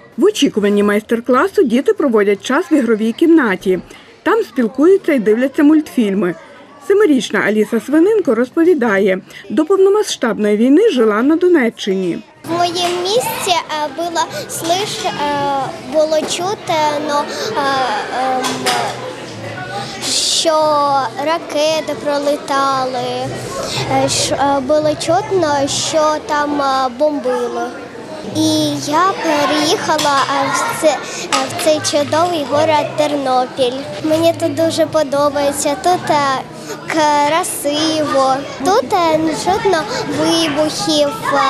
В очікуванні майстер-класу діти проводять час в ігровій кімнаті. Там спілкуються і дивляться мультфільми. 7-річна Аліса Свиненко розповідає, до повномасштабної війни жила на Донеччині. В моєму місті було чути, що ракети пролітали, було чутно, що там бомбили. І я переїхала в цей чудовий город Тернопіль. Мені тут дуже подобається, тут красиво, тут не чутно вибухів,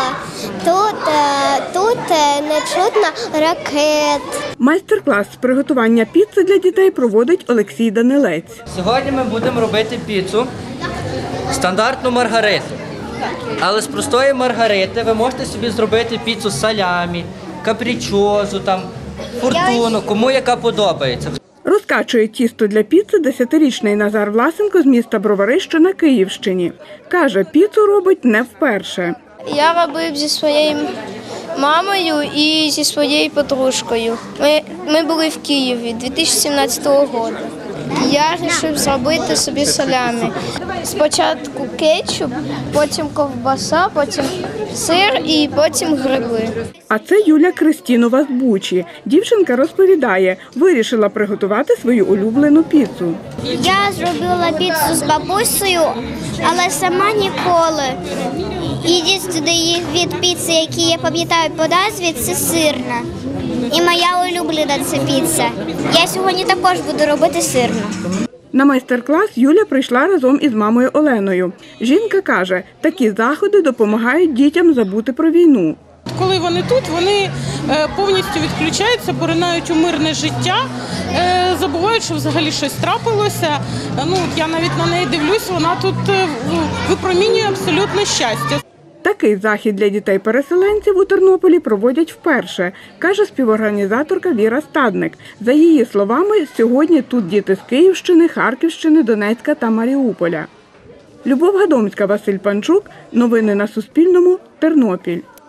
тут не чутно ракет. Майстер-клас з приготування піци для дітей проводить Олексій Данилець. Сьогодні ми будемо робити піцу, стандартну маргариту. Але з простої маргарити ви можете собі зробити піцу салямі, капричозу, фортуну, кому яка подобається. Розкачує тісто для піци 10-річний Назар Власенко з міста Бровари, що на Київщині. Каже, піцу робить не вперше. Я робив зі своєю мамою і зі своєю подружкою. Ми були в Києві 2017 року. Я вирішив зробити собі салямі. Спочатку кетчуп, потім ковбаса, потім сир і потім гриби. А це Юля Кристінова з Бучі. Дівчинка розповідає, вирішила приготувати свою улюблену піцу. Я зробила піцу з бабусею, але сама ніколи. Єдиний від піци, який я пам'ятаю по назві, це сирна. І моя улюблена це піца. Я сьогодні також буду робити сирну. На майстер-клас Юля прийшла разом із мамою Оленою. Жінка каже, такі заходи допомагають дітям забути про війну. Коли вони тут, вони повністю відключаються, поринають у мирне життя, забувають, що взагалі щось трапилося. Я навіть на неї дивлюсь, вона тут випромінює абсолютне щастя. Такий захід для дітей-переселенців у Тернополі проводять вперше, каже співорганізаторка Віра Стадник. За її словами, сьогодні тут діти з Київщини, Харківщини, Донецька та Маріуполя. Любов Гадомська, Василь Панчук. Новини на Суспільному. Тернопіль.